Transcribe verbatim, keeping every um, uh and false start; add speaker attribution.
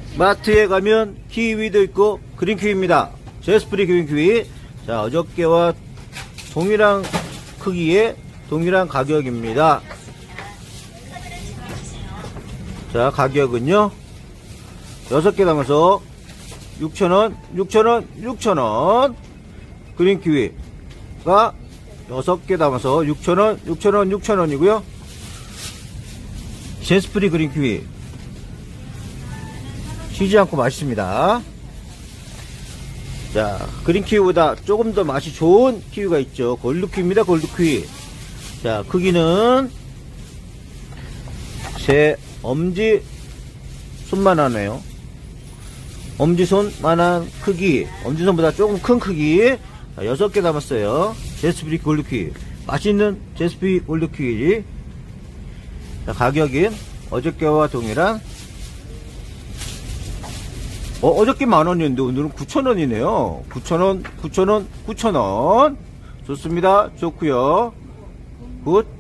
Speaker 1: 마트에 가면 키위도 있고 그린키위입니다. 제스프리 그린키위. 자, 어저께와 동일한 크기의 동일한 가격입니다. 자, 가격은요 여섯 개 담아서 육천 원, 육천 원, 육천 원. 그린키위가 여섯 개 담아서 육천 원, 육천 원, 육천 원이고요. 제스프리 그린키위 쉬지 않고 맛있습니다. 자, 그린키위보다 조금 더 맛이 좋은 키위가 있죠. 골드키위입니다. 골드키위. 자, 크기는 제 엄지 손만하네요. 엄지손만한 크기, 엄지손보다 조금 큰 크기. 자, 여섯 개 담았어요. 제스프리 골드키위. 맛있는 제스프리 골드키위. 자, 가격은 어저께와 동일한 어, 어저께 만원이었는데 오늘은 구천 원이네요. 구천 원, 구천 원, 구천 원. 좋습니다. 좋고요. 굿.